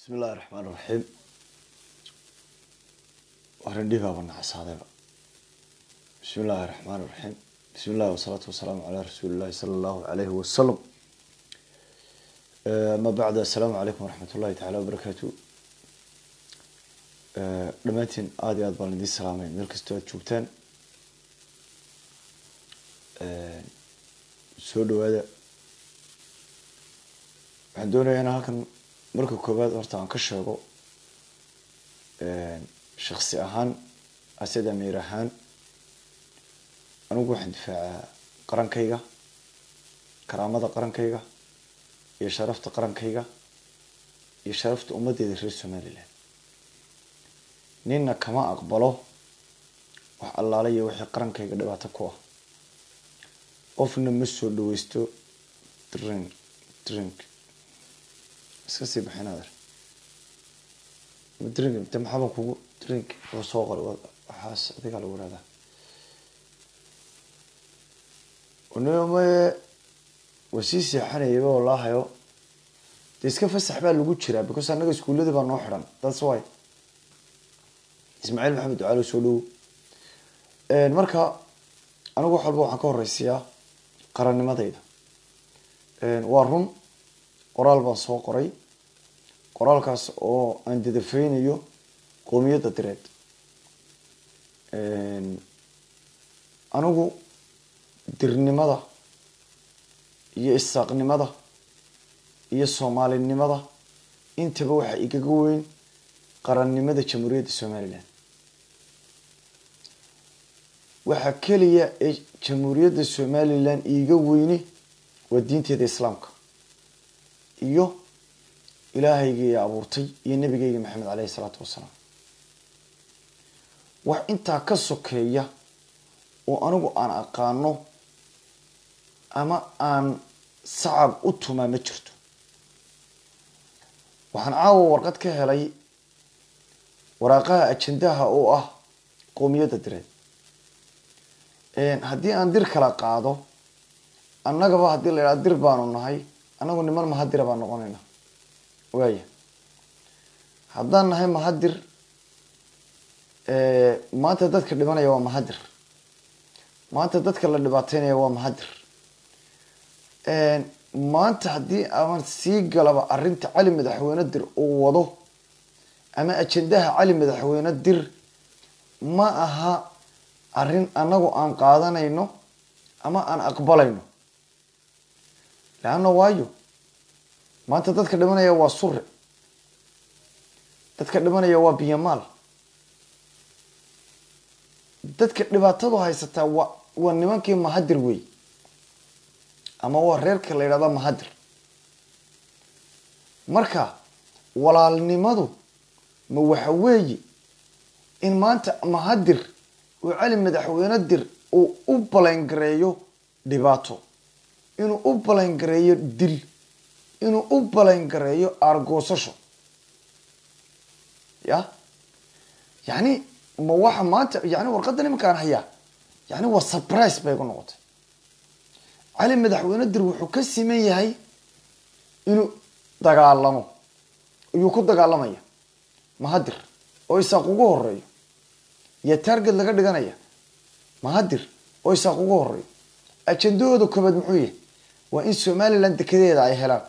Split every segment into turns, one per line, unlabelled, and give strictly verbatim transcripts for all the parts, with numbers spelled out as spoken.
بسم الله الرحمن الرحيم وهرندي بابا نعسادة بسم الله الرحمن الرحيم بسم الله والصلاة والسلام على رسول الله صلى الله عليه وسلم ما بعد السلام عليكم ورحمة الله تعالى وبركاته دمانتين آدي آد بالندي السلامين ملك استوى تشوبتان سودو هذا عندنا هنا هكذا marka koobaad horta aan ka sheego ee shakhsi ahaan asada meer ahaan anigu waxaan difaaca qarankayga karaamada qarankayga iyo sharafta qarankayga iyo sharafta ummadeeda reer Soomaaliland ninna kama aqbalo wax allaale iyo wixii qarankayga dhibaato ku ah qofna ma soo dhaweysto drink drink اسكسي بحنادر درينك انت محبا كوغو درينك وصوغر وحاس اديك على ورادا ونيوم وسيسي حنيبه والله هيو دي اسكا فسح با لوغو جيرا بكوس انغا اسكولدي با نو خيران داس واي اسماعيل محمد علي سولو ان marka anigu wax walba waxaan ka horeysiyaa qarannimadayda een waa run qoraal baan soo qoray qoraalkaas oo aan dadafeynayo qoomiyadda direed een anigu dirnimada iyo isaaqnimada iyo Soomaalinimada intaba waxa igaga weyn qarannimada Jamhuuriyadda Soomaaliland waxa kaliya ee Jamhuuriyadda Soomaaliland iga weyni waa diinteeda Islaamka iyo ilaahayga abuurtay iyo nabigayga maxamed alayhi salaatu wasalaam wax inta ka sokeeya oo anigu aan aqaano ama aan sacab u tuma ma jirto waxaan caawa warqad ka helay waraaqaha ajendaha oo ah qoomiyadda direed een hadii aan dir kala qaado annagaba hadii la yiraahdo dir baanu nahay anagu niman mahadir baan noqonayna waaya haddaan nahay mahadir ee maanta dadka dhimanaya waa mahadir maanta dadka la dhibaateynaya waa mahadir ee maanta hadii aan sii galaba arinta cali madaxweyne dir oo wado ama ajendaha cali madaxweyne dir ma aha arin anagu aan qaadanayno ama aan aqbalayno laana waayo maanta dadka dhimanaya waa surre dadka dhimanaya waa biyamaal dadka dhibaatadu haysata waa waa nimankii mahadir way ama waa reerka la yiraahdo mahadir marka walaalnimadu ma waxa weeye in maanta mahadir oo cali madaxweyne dir oo u balangareeyo dhibaato inuu u balangareeyo dil inuu u balangareeyo argoosasho ya yani ma waxa maanta yani warqadan imkaan haya yani waa surprise bay ku noqotay cali madaxweyne dir wuxuu ka siman yahay inuu dagaalamo ayuu ku dagaalamaya mahadir oo isaaq ugu horeeyo ya target laga dhiganaya mahadir oo isaaq ugu horeeyo ajendooda koobaad muxuu yahay waa in Somaliland dekedeeda ay helaan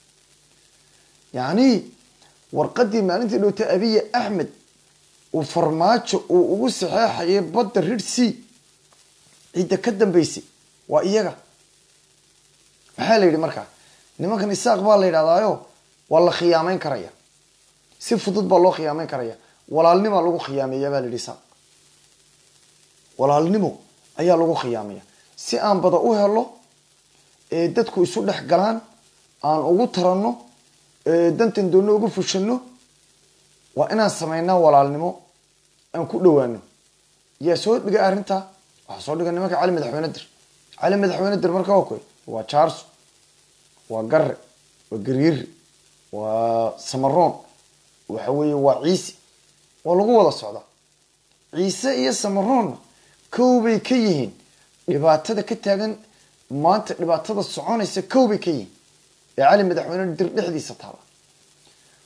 yani warqadii maalintii dhowtay Abiy Ahmed oo farmaajo oo ugu saxeexay badda Red Sea cida ka dambeysay waa iyaga maxaa la yiri marka nimankan isaaq baa la yiraahdayo waa la khiyaameyn karaya si fudud baa loo khiyaameyn karaya walaalnimo lagu khiyaameeyaa baa la yiri isaaq walaalnimo ayaa lagu khiyaameeyaa si aan bada u helo ee dadku isu dhex galaan aan ugu tarano ee dantan doona ugu fushano waa inaan sameeynaa walaalnimo aan ku dhawaano yaa soo dhiga arinta waxa soo dhiga nimanka cali madaxweyne dir cali madaxweyne dir markaa oo waa Charles waa Garre waa Gariir waa Samaroon waxa weeye waa Ciise waa lagu wada socda Ciise iyo Samaroon koobay ka yihiin dhibaatada ka taagan maanta dhibaatada soconaysa koobay ka yihiin ee cali madaxweyne dir dhexdiisa taala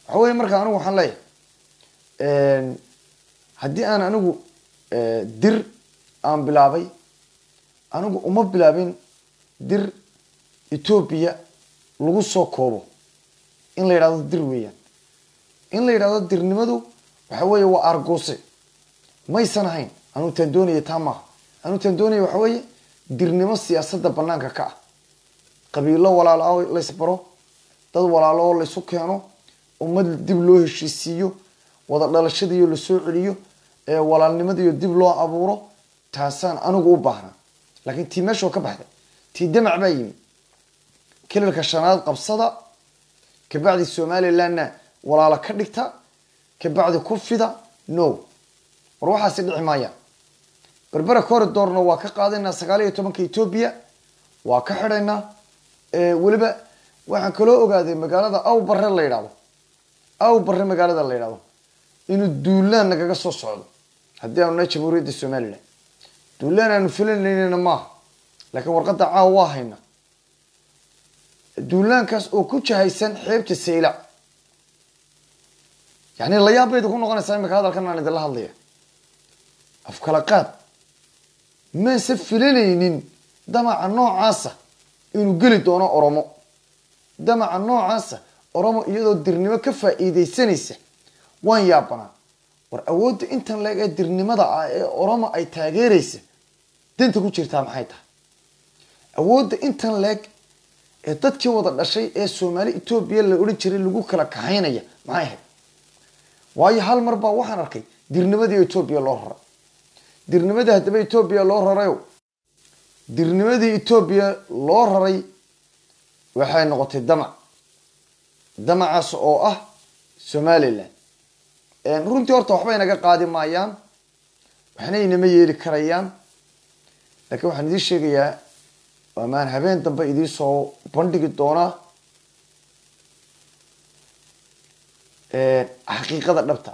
waxaweye marka anigu waxaan leeyahay haddii aan anigu dir aan bilaabay anigu uma bilaabin dir Ethiopia lagu soo koobo in la yiraahdo dir weeyaan in la yiraahdo dirnimadu waxa weeye waa argoose maysan ahayn anu tan doonaya tama anu tan doonaya waxa weeye dirnimo siyaasadda banaanka ka ah qabiilo walaalo la isbaro dad walaalo la isu keeno ummad dib loo heshiisiyo wada dhalashadiyo la soo celiyo ee walaalnimadiyo dib loo abuuro taasaan anigu u baahnaa laakiin tii meesha ka baxday tii damac baa yimi kilalka shanaad qabsada ka bacdi Somaliland walaalo ka dhigta ka bacdi ku fida no war waxa si dhici maaya berbera corridorna waa ka qaadayna sagaal iyo tobanka Ethiopia waa ka xidhayna ee waliba waxaan kala ogaaday magaalada aw barre la yiraahdo aw barre magaalada la yiraahdo inuu duulaan nagaga soo socdo haddii aanu Jamhuuriyadda Somaliland duulaan aanu filanayna ma laakiin warqadda caawa waa hayna duulaankaas oo ku jahaysan xeebta Saylac يعني لا يابيد يكون نقول سامي هذا الكلام عن الله الله أفكارات ما سفلينين دمع النوع عاسة إنه قلت أنا أرمو دمع النوع عاسة أرمو يدو درني ما كفى إيدي سنسة وين يابنا ورأود أنت لاقي درني ما ضع أرمو أي تاجريس دنت كوتشر تام حيتها أود أنت لاقي تذكر وضع الشيء السومالي إثيوبيا اللي قلت شري اللي جوك لك حينية معاه waayo hal mar baa waxaan arkay dirnimadii Ethiopia loo raray dirnimadii hadaba Ethiopia loo raray dirnimadii Ethiopia loo raray waxay noqotay damac damacaas oo ah Somaliland een runtii horta waxba inaga qaadi maayaan waxna inama yeeli karayaan laakiin waxaan idin sheegayaa waa maan habeen dambe idin soo bandhigi doonaa xaqiiqada dhabta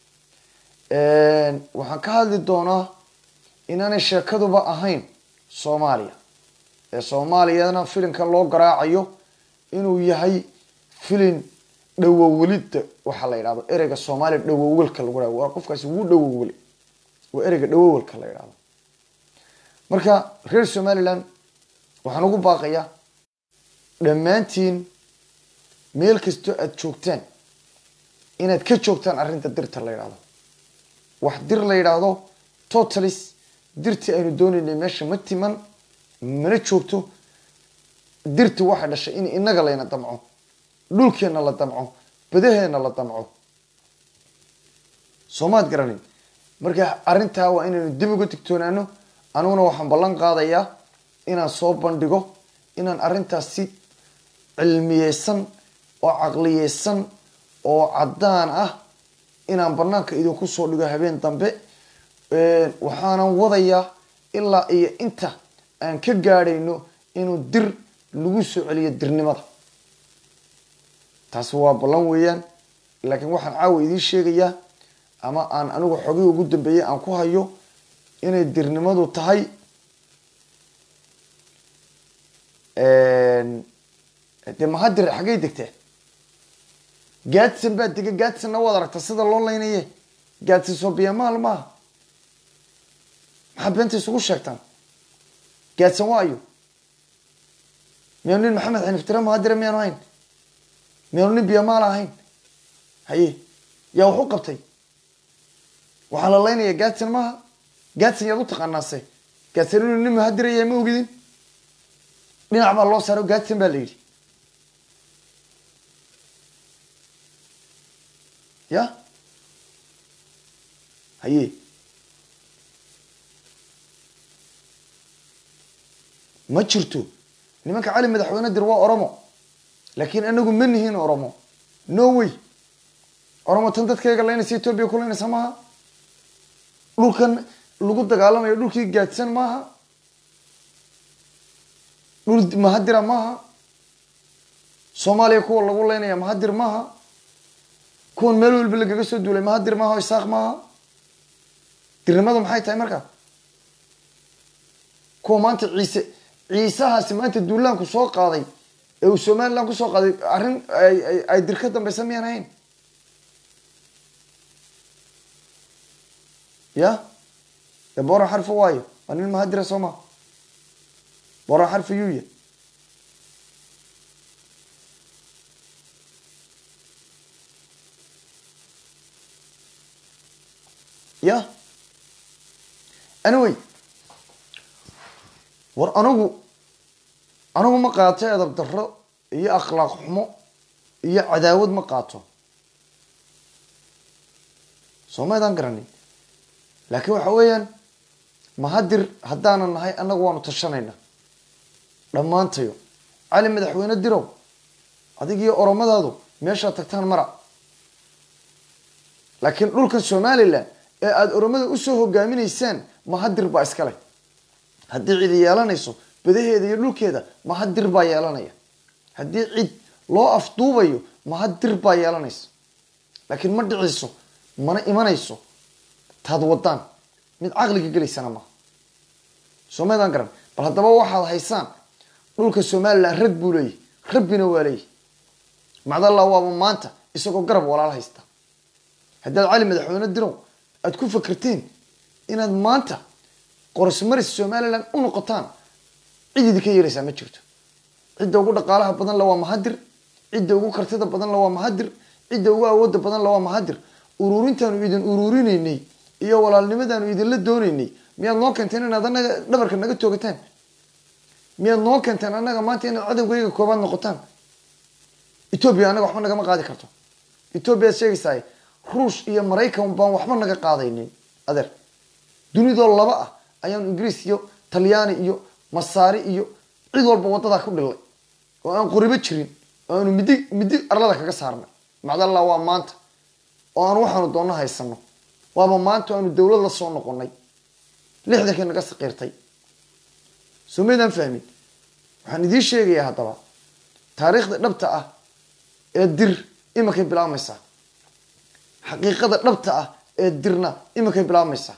ah waxaan ka hadli doonaa inaanay sheekaduba ahayn Soomaaliya ee Soomaaliyana filimka loo garaacayo inuu yahay filim dhawowlid waxa la yiraahdo ereyga Soomaali dhawowlka lagu raawo waa qofkaasi wuu dhawowle waa ereyga dhawowlka la yiraahdo marka reer Somaliland waxaan ugu baaqayaa dhamaantiin meel kasto aad joogtaan inaad ka joogtaan arrinta dirta la yiraahdo wax dir la yiraahdo totalis dirti aynu doonaynay meesha ma timan mana joogto dirti waxa dhashay in inaga layna damco dhulkeena la damco badaheena la damco Soomaad garanay marka arrinta waa inaynu dib uga digtoonaano anuguna waxaan ballan qaadayaa inaan soo bandhigo inaan arrintaas si cilmiyeysan oo aqliyeysan oo cadaan ah inaan barnaamijka idinku soo dhigo habeen dambe ee waxaan wadayaa ilaa iyo inta aan ka gaarayno inuu dir lagu soo celiyo dirnimada taas waa ballan weeyaan laakiin waxaan caawa idin sheegayaa ama aan anigu xogi ugu dambeeyay aan ku hayo inay dirnimadu tahay een de mahadir xagay degtay gaadsan baad diga gaadsan wada aragta sida loo leeynaye gaadsan soo biyamaal ma maxaabanta isugu sheegtaan gaadsan waayo miyaan maxamed xaniif tira mahadir miyaan ahayn miyaan biyamaal ahayn haye yaa wuxuu qabtay waxa la leeynaya gaadsan ma gaadsan yaad u taqaanaasay gaadsan inuu nin mahadir yahay ma ogidin dhinac baa loo saaro gaadsan baa la yiri يا هي ما جرتو nimanka cali madaxweyne dir waa oromo laakiin anagu ma nihiin oromo no way oromo tan dadkayga leynaysa Ethiopia ku leynaysa maaha dhulkan lagu dagaalamayo dhulkii gaadsan maaha dhul mahadira maaha Soomaaliya kuwa lagu leynaya mahadir maaha كون ملول بلقى قصد ولا ما هدر ما هو يساق ما دري ما ضم حياتها مركا كون ما أنت عيسى عيسى هسه أنت دولان كسوق قاضي أو سومان لان كسوق قاضي أرن أي أي أي دركتهم بسميها هين يا بورا حرف وايو أنا المهدرة سوما بورا حرف يويا يا anyway war anigu anigu ma qaato edab darro iyo akhlaaq xumo iyo cadaawad ma qaato Soomaalidan garanay laakiin waxa weeyaan mahadir hadaan nahay anagu waanu tashanayna dhamaantayo cali madaxweyne dirow adigiyo oromadaadu meesha tagtaan mara laakiin dhulka Soomaaliland ee aad oromada u soo hogaaminaysaan mahadir baa iska leh haddii cid yeelanayso badaheeda iyo dhulkeeda mahadir baa yeelanaya haddii cid loo afduubayo mahadir baa yeelanaysa laakiin ma dhiciso mana imanayso taad wadaan mid aqliga galeysana ma Soomaalidan garan bal hadaba waxaad haysaan dhulka Soomaaliland rag buu leeyahay rabbina waa leeyahay macdallah waa maanta isagoo garab walaal haysta haddaad cali madaxweyne dirow aad ku fikirteen inaad maanta qorshe maris Soomaaliland u noqotaan cid ka yeeraysa ma jirto cid ugu dhaqaalaha badan la waa mahadir cid ugu kartida badan la waa mahadir cid ugu awood badan la waa mahadir ururintan idin ururinaynay iyo walaalnimadan idin la doonaynay miyaad noo kanteen inaad anaga dhabarka naga toogataan miyaad noo kanteen anaga maanta inaad cadawgayga koobaad noqotaan Ethiopia anaga waxba naga ma qaadi karto Ethiopia sheegaysay Ruush iyo Mareykan baan waxba naga qaadaynin adeer dunida laba ah ayaan Ingiriis iyo Talyaani iyo Masaari iyo cid walba wadada ku dhilay oo aan qoriba jirin oo aan midi midi arlada kaga saarnay macdallah waa maanta oo aan waxaanu doona haysano waaba maanta aanu dawlad la soo noqonay lixdankii naga saqiirtay Soomaalidan fahmin waxaan idin sheegayaa hadaba taariikhda dhabta ah ee dir imakay bilaamaysa xaqiiqada dhabta ah ee dirna imakay bilaamaysa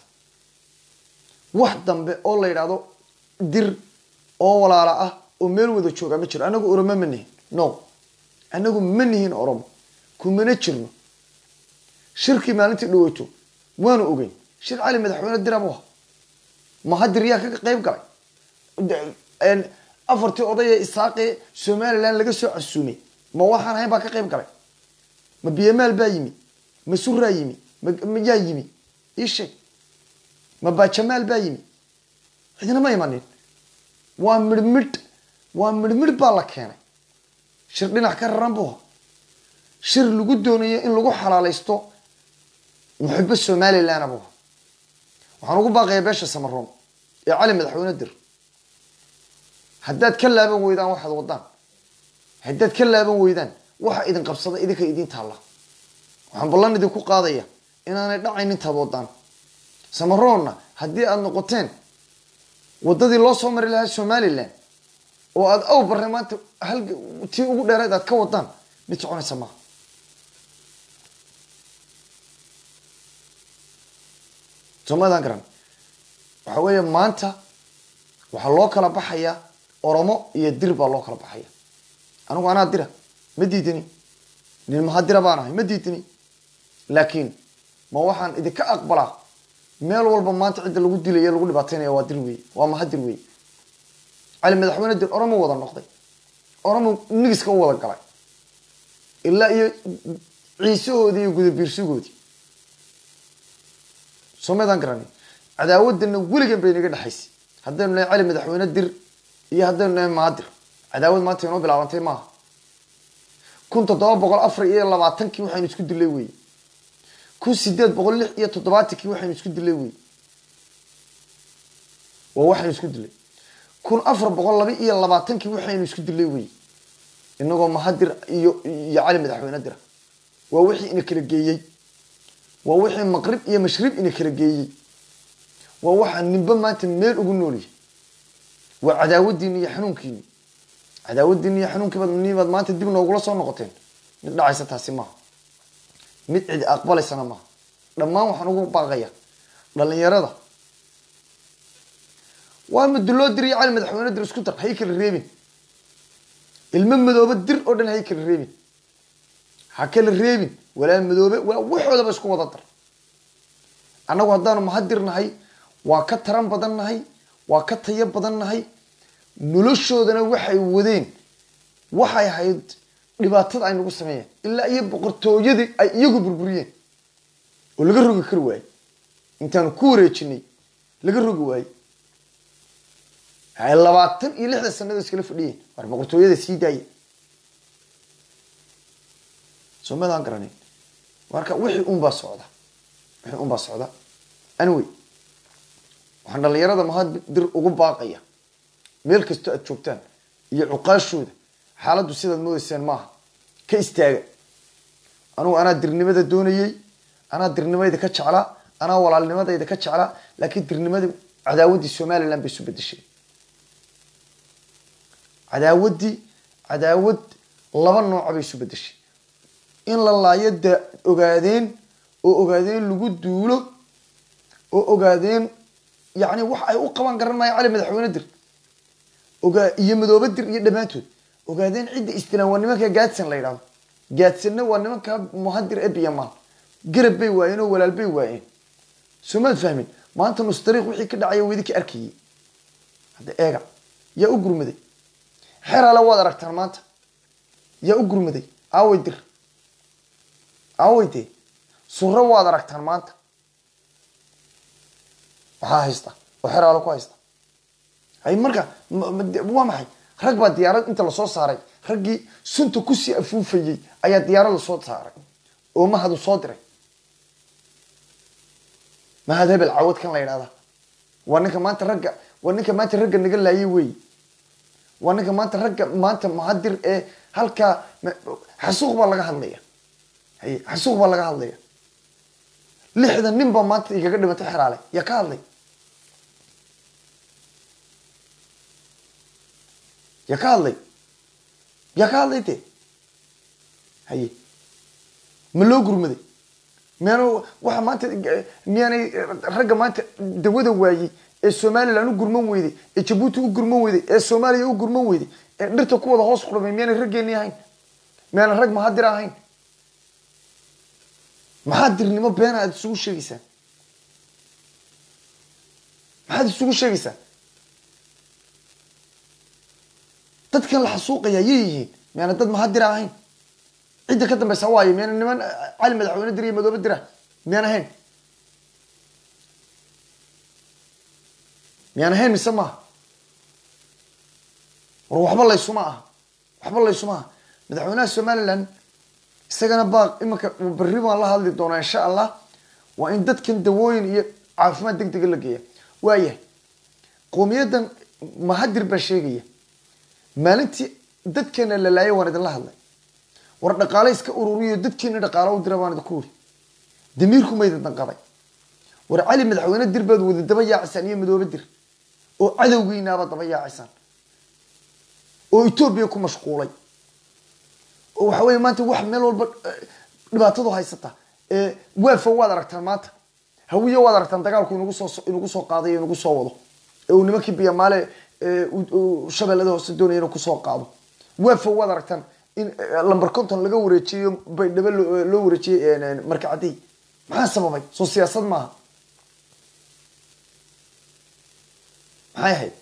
wax dambe oo la yiraahdo dir oo walaala ah oo meel wada jooga ma jiro anagu oromo ma nihin no anagu ma nihin oromo kumana jirno shirki maalintii dhawaato waanu ogeyn shir cali madaxweyne dirabo mahadir yaa ka qayb galay een afartii oday isaaqay Soomaaliland laga soo casuumay ma waxaan ahayn baa ka qayb galay ma biyamaal baa yimi ma surra yimi ma yaa yimi ishe ma ba jamaal baa yimi cidina ma imanin waa midmid waa midmid baa la keenay shir dhinac ka raranbo shir lagu doonayo in lagu xalaalaysto muxibba Soomaaliland abo waxaan ugu baaqayaa beesha Samaroon ee cali madaxweyne dir haddaad ka laaban weydaan waxaad wadaan haddaad ka laaban weydaan waxa idin qabsada idinka idin taala waxaan ballan idin ku qaadaya inaanay dhacaynin taad wadaan Samaroonna haddii aad noqoteen wadadii loo soo mari lahaa Soomaaliland oo aad aw barnaamijka hal tii ugu dheerayd aad ka wadaan mid soconaysa ma Soomaalidan garan waxa weeye maanta waxa loo kala baxaya oromo iyo dir baa loo kala baxaya anigu ana dira ma diidini nin mahadira baanahay ma diidini laakiin ma waxaan idinka aqbalaa meel walba maanta cid lagu dilay lagu dhibaateenaya waa dir weey waa mahadir weey cali madaxweyne dir oromo wada noqday oromo nigiska u wada galay ilaa iyo ciisoodi iyo gudabiirsigoodi Soomaalidan garanay cadaawadna weligan bay naga dhaxaysay haddana cali madaxweyne dir iyo haddana mahadir cadaawad maanta inoo bilaabantay ma kun toddoba boqol afar iyo labaatan kii waxaan isku dilay weey kun sideed boqol lix iyo toddobaatan kii waxaan isku dilay weey waa waxaan isku dilay kun afar boqol laba iyo labaatan kii waxaan isku dilay weey inagoo mahadir iyo iyo cali madaxweyne dir waa wixii in kala geeyay waa wixii maqrib iyo mashrib in kala geeyay waa waxaan ninba maanta meel ugu nooliyay waa cadaawaddiin iyo xanuunkiin cadaawaddiin iyo xanuunkii baad niibad maanta dib noogula soo noqoteen mid dhacaysa taasi ma mid cid aqbalaysana ma dhammaan waxaan ugu baaqaya dhalinyarada waa maduloo diray cali madaxweyne dir isku dar hay kala reebin ilma madooba dir oo dhan hay kala reebin ha kala reebin walaa madoobe walaa waxooda ba isku wada dar annagu haddaanu mahadir nahay waa ka taran badan nahay waa ka tayo badan nahay noloshoodana waxay wadeen waxay ahayd dhibaatada ay nagu sameeyeen ilaa iyo boqortooyadii ay iyagu burburiyeen oo laga rogi kari waayey intaanu ku wareejinay laga rogi waayey ay labaatan iyo lixda sanada iskala fadhiyeen war boqortooyada sii daayay somadaan garanay marka wixii un baa socda wixii un baa socda anyway waxaan dhalinyarada mahadir ugu baaqaya meel kastoo aad joogtaan iyo cuqaashooda xaaladdu sidaad moodayseen maaha ka istaaga anugu anaa dirnimada doonayey anaa dirnimadayda ka jeclaa anaa walaalnimadayda ka jeclaa laakiin dirnimadii cadaawaddii somaliland bay isu bedeshay cadaawaddii cadaawad laba nooca bay isu bedeshay in la laayo da ogaadeen oo ogaadeen lagu duulo oo ogaadeen yacni wax ay u qaban garan maayo cali madaxweyne dir ogaa iyo madoobe dir iyo dhammaantood ogaadeen cidda istilaan waa nimanka gaadsan la yidhahdo gaadsanna waa nimanka muhadir ebiyamaan garab bay waayeen oo walaal bay waayeen soomaad fahmin maanta nus dariiq wixii ka dhacaya wadi ka arkayay hadda eega yaa u gurmaday xeraale waad aragtaan maanta yaa u gurmaday aaway dir aaway dee suro waad aragtaan maanta waxaa haysta oo xeraale ku haysta hay marka waa maxay rag baa diyaarad inta lasoo saaray raggii sunta kusii afuufayey ayaa diyaarad lasoo saaray oo mahadu soo diray mahad hebel cawad kan la yidhahda waa ninka maanta ragga waa ninka maanta ragga naga laayay wey waa ninka maanta ragga maanta muhadir ee halkaa xasuuq baa laga hadlaya hay xasuuq baa laga hadlaya lixdan nin baa maanta igaga dhimatay xeraale yaa ka hadlay yaa ka hadlay yaa ka hadlay de haye ma loo gurmaday miyaana waxa maanta miyaanay ragga maanta dawada waayey ee somaliland u gurman weyday ee jabuuti u gurman weyday ee soomaaliya u gurman weyday ee dhirta ku wada hoos qurmay miyaanay raggeeni ahayn miyaana rag mahadir ahayn maxaa dirnimo beena aad isugu sheegaysaa maxaad isugu sheegaysaa dadkan la xasuuqaya yay yihiin miyaana dad mahadir ahayn cidda ka dambaysa waayo miyaana niman cali madaxweyne dir iyo madoobe dira miyaan ahayn miyaan ahayn mise maaha war waxba laysuma aha waxba laysuma aha madaxweynaha somaliland isagana baaq imanka berri baan la hadli doonaa insha allah waa in dadkan dawooyin iyo caafimaad deg dega la geeya waayahay qowmiyadan mahadir baa sheegaya maalintii dadkeena la laayay waan idinla hadlay war dhaqaale iska ururiyo dadkeena dhaqaale u dira baan idinku uri damiirku mayda danqaday war cali madaxweyne dir baad wada daba yaacisaan iyo madoobe dir oo cadowgiinaaba daba yaacisaan oo etoobiya ku mashquulay oo waxa weeye maanta wax meel walba dhibaatadu haysata ee waafa waad aragtaan maanta hawiye waad aragtaan dagaalku inagu soo inagu soo qaaday inagu soo wado ee uu nimankii biyamaale shabeellada hoose doonaya inuu kusoo qaado waafa waad aragtaan in lambar konton laga wareejiyo baydhabo loo wareejiyey markacadii maxaa sababay soo siyaasad maaha maxay ahayd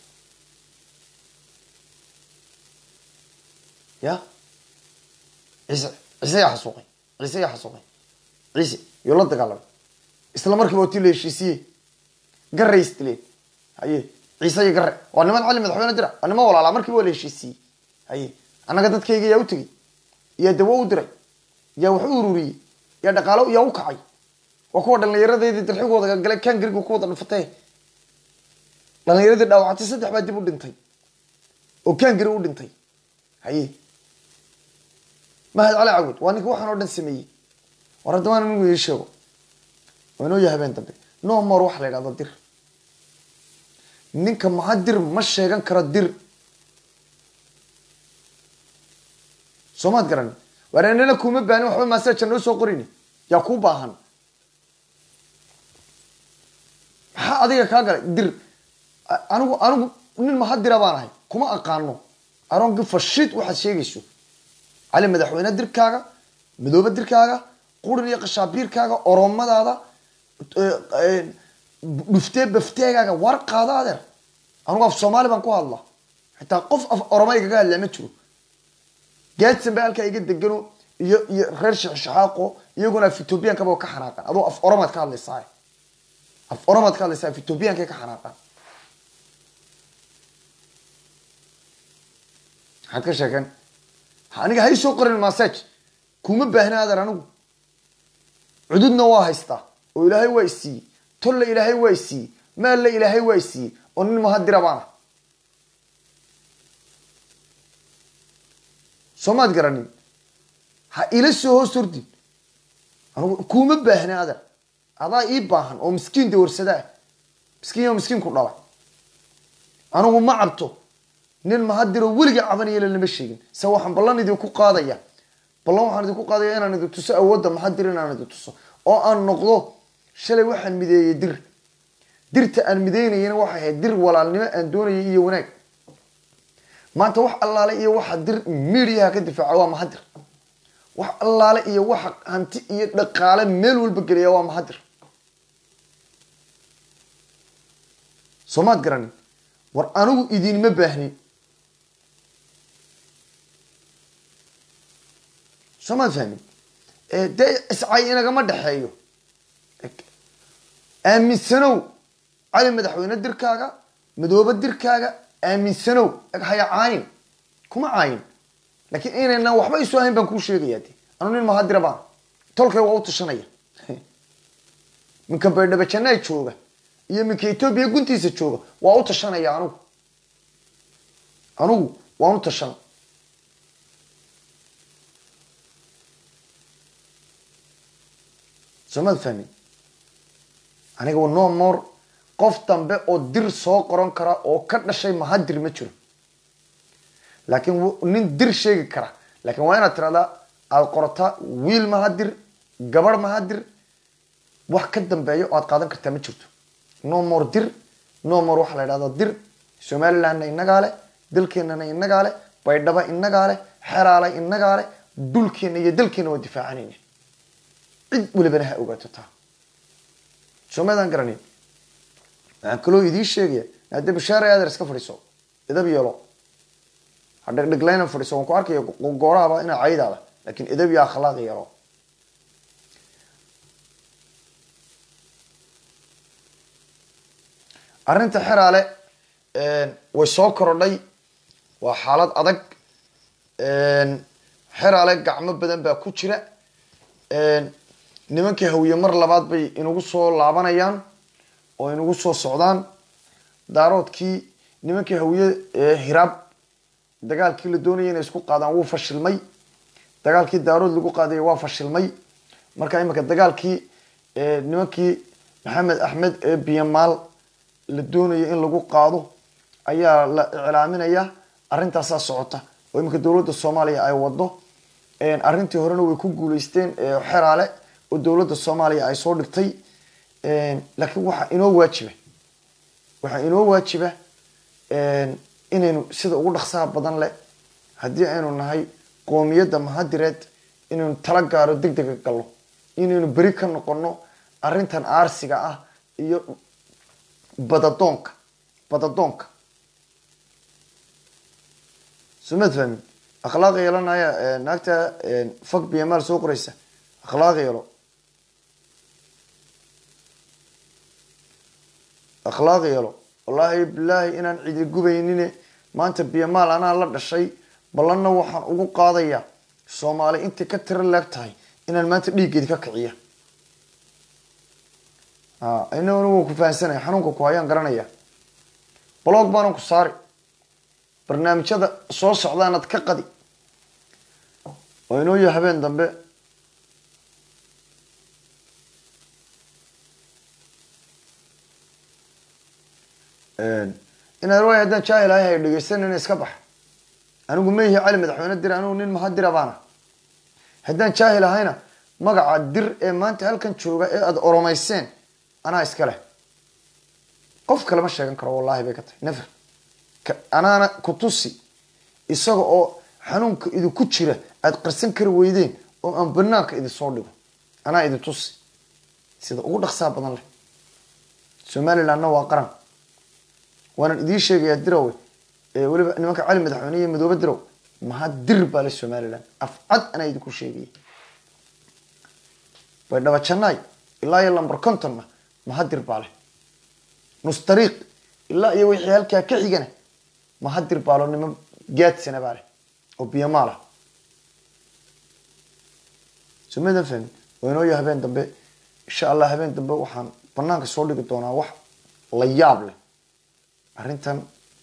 ya ciise ciise yaa xasuuqay ciise yaa xasuuqay ciise yoo la dagaalamay isla markiiba otii la heshiisiyey garay istileen haye ciise iyo gare waa niman cali madaxweyne dira waa niman walaalaa markiiba waa la heshiisiyey haye annaga dadkayga yaa u tegey yaa dawo u diray yaa wax u ururiyey yaa dhaqaalo yaa u kacay waa kuwa dhallinyaradeedii dirxigooda galay kan gariga ku wada dhufatay dhallinyaradii dhaawacatay saddex baa dib u dhintay oo kan gari u dhintay haye mahad cali cawad waa ninka waxaan oo dhan sameeyey war hadda waan anigu ii sheego waa inoo yahay habeen dambe no more wax la yidhahdo dir ninka mahadir ma sheegan karo dir soomaad garan wareennana kuma baanin waxba maasaja noo soo qorini yaa kuu baahan maxaa adiga kaa galay dir anigu anigu nin mahadira baan ahay kuma aqaano aroonki fashid waxaad sheegayso cali madaxweyne dirkaaga madoobe dirkaaga qurin iyo qashaabiirkaaga oromadaada dhuftee bafteegaaga war qaado adeer anugu af soomaali baan ku hadlaa xitaa qof af oromay kaga hadlaa ma jiro gaadsan baa halkaa iga degano iyo iyo reer shaxshaxaaqo iyaguna af Ethiopian-kaba ka xanaaqan adoo af oromaad ka hadlaysaa af oromaad ka hadlaysaa af Ethiopian-ka ka xanaaqan maxaad ka sheegan aniga hay soo qorin message kuma baahna adeer anigu cududna waa haystaa oo ilaahay waa isii tolle ilaahay waa isii maal ilaahay waa isii oo nin mahadira baana somaad garanin ha ila soo hoos ordin anigu kuma baahna adeer adaa ii baahan oo miskiin dawrsada miskiin oo miskiin ku dhalay anigu ma cabto nin mahadiro weliga cabanaya lama sheegin sa waxaan ballan idin ku qaadaya ballan waxaan idin ku qaadaya inaan idin tuso awoodda mahadir inaan idin tuso oo aan noqdo shalay waxaan mideeyay dir dirta aan mideynayna waxa ahayd dir walaalnimo aan doonayay iyo wanaag maanta wax allaale iyo waxa dir media ka difaaca waa mahadir wax allaale iyo waxa hanti iyo dhaqaale meel walba galiya waa mahadir somaad garan war anigu idin ma baahni somaad fahmin ee de iscay inaga ma dhaxeeyo aaminsanow cali madaxweyne dirkaaga madooba dirkaaga aaminsanow haya caayin kuma caayin laakiin inayna waxba isu ahayn baan kuu sheegayaa de anu nin mahadira baan tolkay waa u tashanaya minka baydhaba jannay jooga iyo minka Ethiopia guntiisa jooga waa u tashanaya anugu anugu waan u tashan somaad fahmin aniga waa no more qof dambe oo dir soo qoran kara oo ka dhashay mahadir ma jiro laakiin nin dir sheegi kara laakiin waa inaad tiraahdaa aad qorata wiil mahadir gabar mahadir wax ka dambeeyo oo aad qaadan kartaa ma jirto no more dir no more waxa la yidhahdaa dir Somaliland inagaa leh dalkeenana inagaa leh baydhaba inagaa leh xeraale inagaa leh dhulkeena iyo dalkeena waa difaacanayna cid walibana ha ogaato taa Somadan garanin aan kaloo idin sheegay hadda bashaar ay iska fadhiso idab yeelo hadda dhiglayna fadhiso waan ku arkayo gooraaba ina caydaada laakiin idab iyo akhlaaq yeelo arinta xeraale een way soo korodhay waa xaalad adag een xeraale gacmo badan baa ku jira een nimankii hawiye mar labaad bay inagu soo laabanayaan oo inagu soo socdaan daaroodkii nimankii hawiye ee hiraab dagaalkii la doonayay inay isku qaadaan wuu fashilmay dagaalkii daarood lagu qaaday waa fashilmay marka imika dagaalkii ee nimankii maxamed axmed ee biyamaal la doonayay in lagu qaado ayaa la iclaaminaya arrintaas socota oo imika dawladda Soomaaliya ay wado een arrintii horena way ku guuleysteen ee xeraale oo dawladda Soomaaliya ay soo dhigtay een laakiin waxa inoo waajiba waxa inoo waajiba een inaynu sida ugu dhaqsaha badan leh hadii aynu nahay qoomiyadda mahadireed inaynu tala gaaro degdeg galo inaynu bari ka noqono arrintan aarsiga ah iyo badadoonka badadoonka سمعت فهمي أخلاقي يلا نايا ناكتا فك بيمال سوق ريسة أخلاقي يلا أخلاقي يلا والله بالله إن عيد الجبينين ما أنت بيمال أنا الله الشيء بلنا وحن أقول قاضية الصومالي أنت كتر لك تاي إن المات ليك ككعية آه إنه هو كفاية سنة حنوك كوايان قرنية بلوك بانو كساري برنامج هذا صوص عضانة كقدي وينو يحبين دنبه إن الرواية هذا شاي لا هي اللي يستنى نسكبح أنا أقول ما هي علم دحين الدر أنا ونين مهدر أبانا هذا شاي لا هنا مقع الدر ما أنت هل كنت شو قاعد أورميسين أنا إسكله قف كلام الشيء كان والله بيكت نفر أنا أنا كتوسي إسقى أو حنونك إذا كتشرة أتقرسن كرويدين أو أم بناك إذا صادق أنا إذا توسي sida ugu dhaqsaha badan leh somalilandna waa qaran waanan idiin sheegayaa dirowe ee weliba nimanka cali madaxweyne iyo madoobe dirow mahad dir baa le somaliland afcad anaa idinku sheegaya baydhabo jannaay ilaa iyo lambar contonna mahad dir baa leh nus dariiq ilaa iyo wixii halkaa ka xigana mahad dir baa lo niman gaadsana baa leh oo biyamaal ah somadan fahmin waa inoo ya habeen dambe insha allah habeen dambe waxaan banaanka soo dhigi doonaa wax la yaab leh arrintan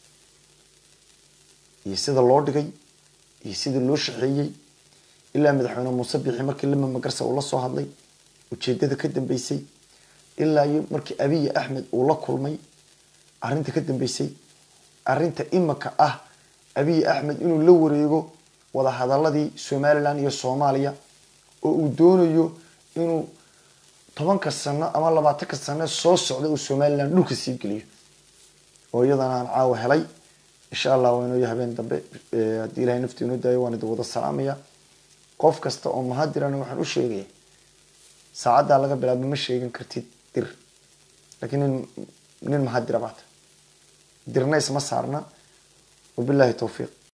iyo sida loo dhigay iyo sida loo shaxeeyey ilaa madaxweyne muuse biixi markii lama magarsa uu la soo hadlay ujeedada ka dambeysay ilaa iyo markii abiy axmed uu la kulmay arrinta ka dambeysay arrinta imaka ah abiy axmed inuu la wareego wada hadaladii somaliland iyo soomaaliya oo uu doonayo inuu tobanka sano ama labaatanka sano soo socda uu somaliland dhulka sii geliyo oo iyadana aan caawa helay insha allah waa inoo habeen dambe haddii ilahay nafti inoo daayo waan idin wada salaamaya qof kasta oo mahadirana waxaan u sheegaya saacaddaa laga bilaabo ma sheegan kartid dir laakiin nin nin mahadira baata dirna isma saarna wabillahi tawfiiq